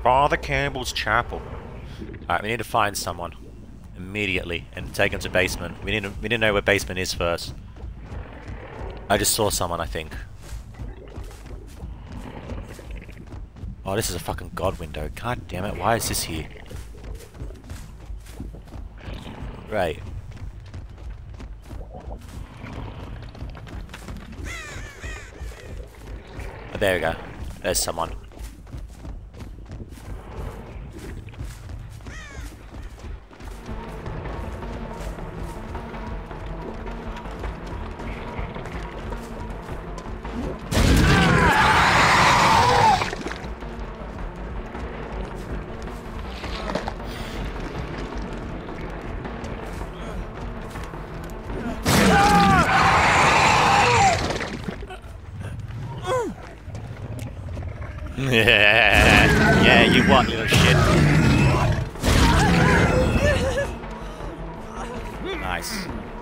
Father Campbell's Chapel. Alright, we need to find someone immediately and take him to basement. We need to know where basement is first. I just saw someone, I think. Oh, this is a fucking god window. God damn it, why is this here? Right. Oh, there we go. There's someone. Yeah, you what, little shit? Nice.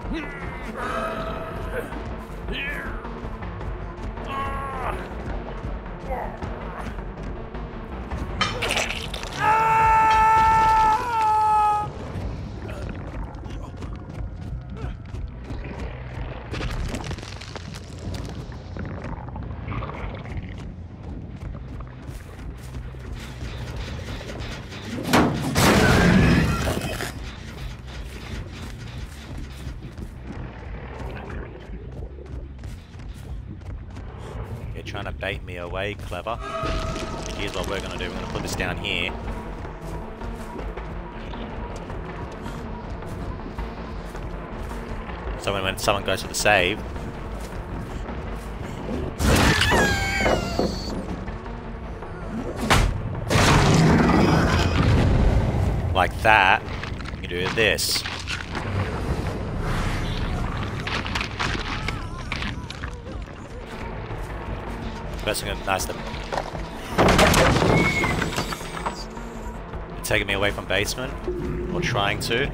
Trying to bait me away, clever. Here's what we're gonna do, we're gonna put this down here. So when someone goes for the save, like that, you do this. Pressing it nice. Taking me away from basement, or trying to.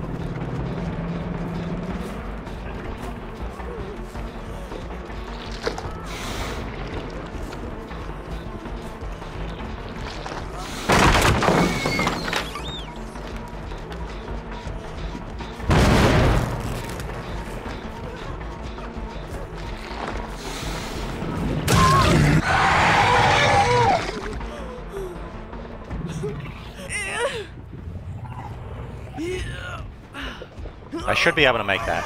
I should be able to make that.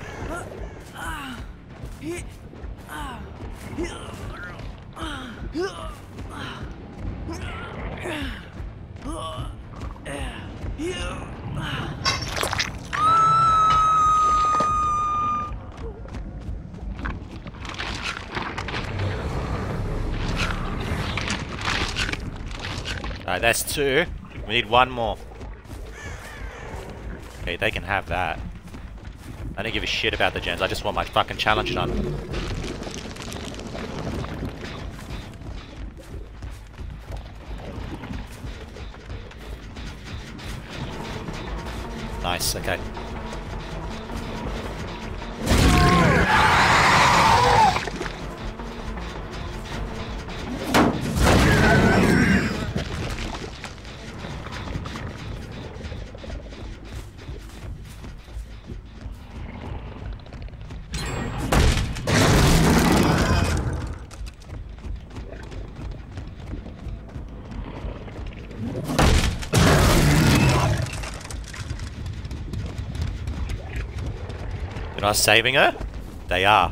Alright, that's two. We need one more. Okay, they can have that. I don't give a shit about the gens, I just want my fucking challenge done. Nice, okay. They're not saving her? They are.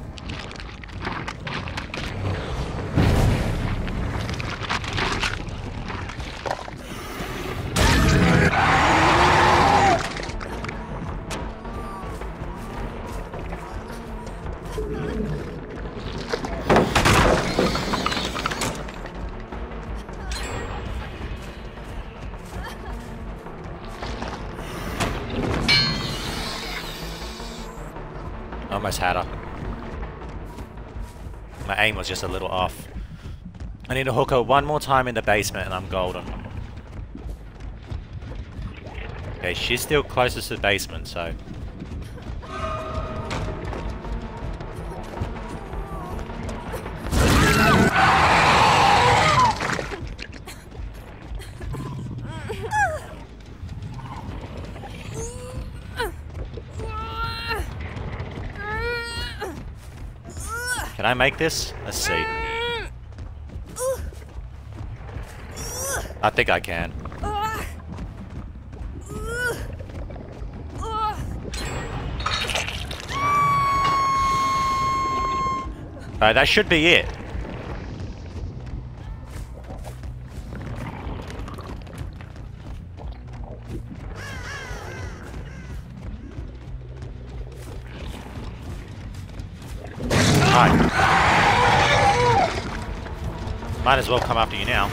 Almost had her. My aim was just a little off. I need to hook her one more time in the basement and I'm golden. Okay, she's still closest to the basement, so... I make this? Let's see. I think I can. Alright, that should be it. Alright. Might as well come after you now.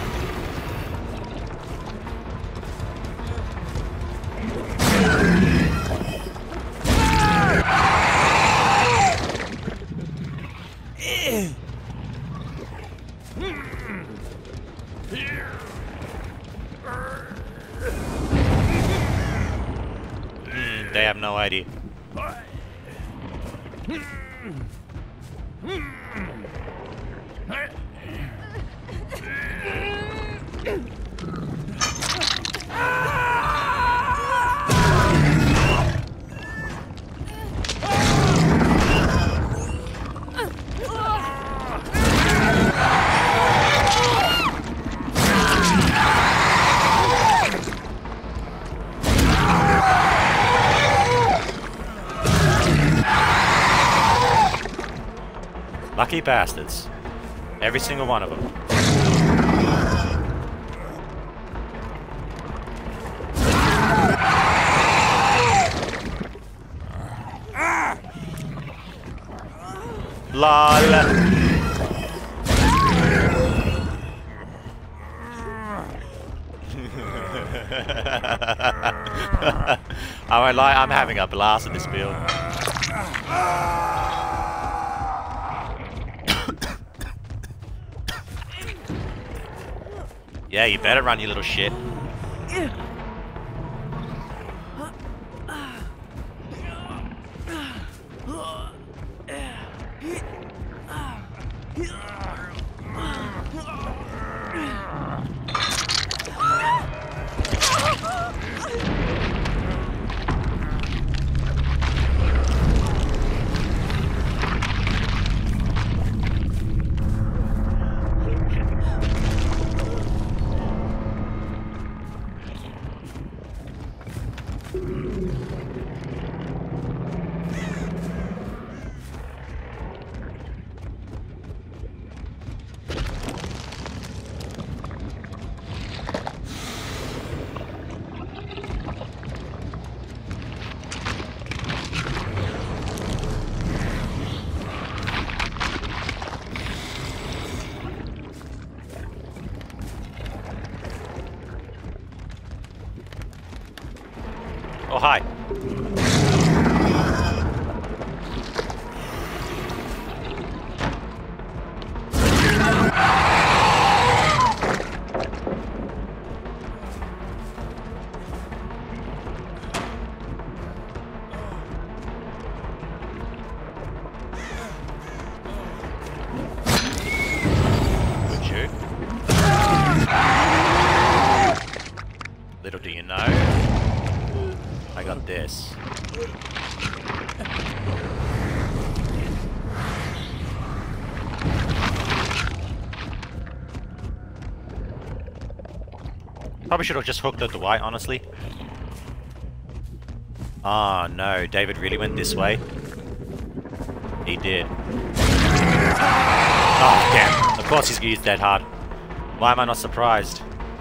They have no idea. Lucky bastards. Every single one of them. LOL. I won't lie, I'm having a blast at this build. Yeah, you better run, you little shit. Oh, hi. Good shoot. Little do you know, I got this. Probably should have just hooked at the white, honestly. Ah, no, David really went this way. He did. Oh, damn. Of course he's used that hard. Why am I not surprised?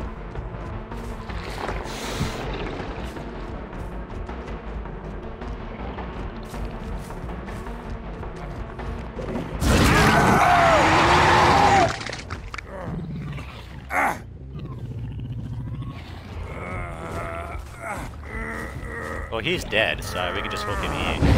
Well, he's dead, so we can just hook him here.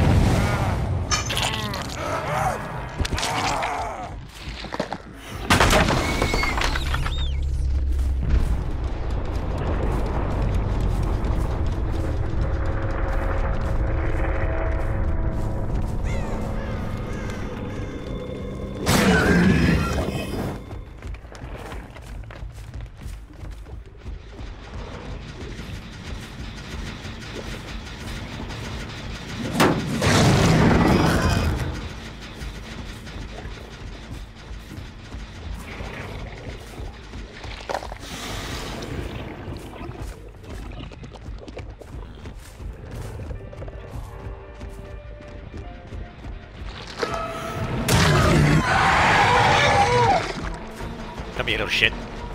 Come here, little shit.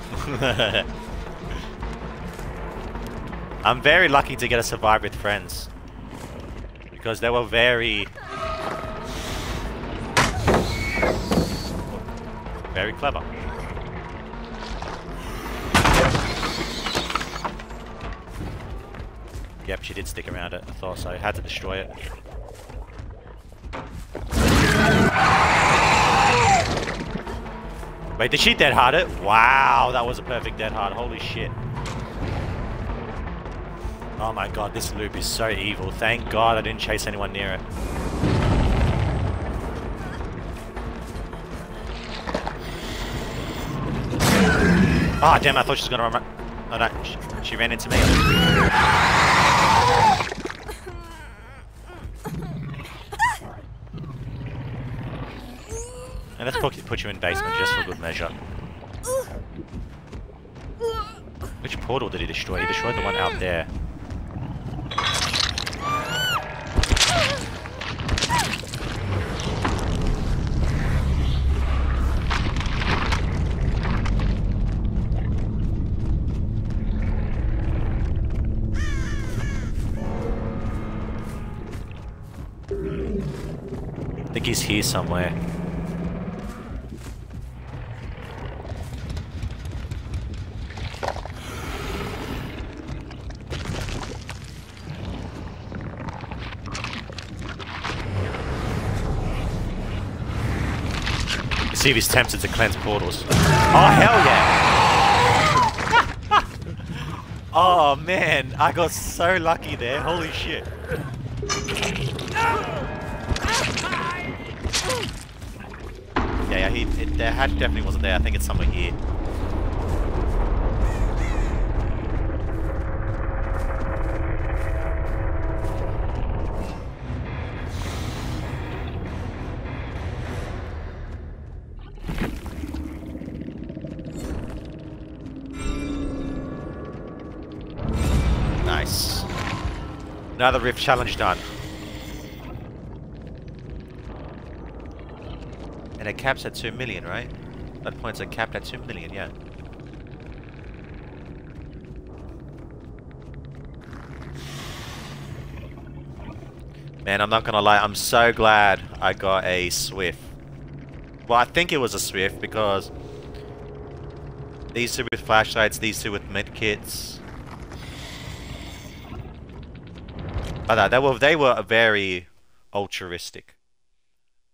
I'm very lucky to get a survive with friends. Because they were very clever. Yep, she did stick around it. I thought so. Had to destroy it. Wait, did she dead hard it? Wow, that was a perfect dead hard. Holy shit. Oh my god, this loop is so evil. Thank god I didn't chase anyone near it. Ah, damn, I thought she was gonna run. Oh no, she ran into me. And let's put you in basement just for good measure. Which portal did he destroy? He destroyed the one out there. I think he's here somewhere. See if he's tempted to cleanse portals. Oh, hell yeah! Oh, man. I got so lucky there. Holy shit. Yeah, the hatch definitely wasn't there. I think it's somewhere here. Nice. Another rift challenge done. And it caps at 2 million, right? That points are capped at 2 million, yeah. Man, I'm not gonna lie, I'm so glad I got a Swift. Well, I think it was a Swift because these two with flashlights, these two with medkits. Oh, no, they were very altruistic.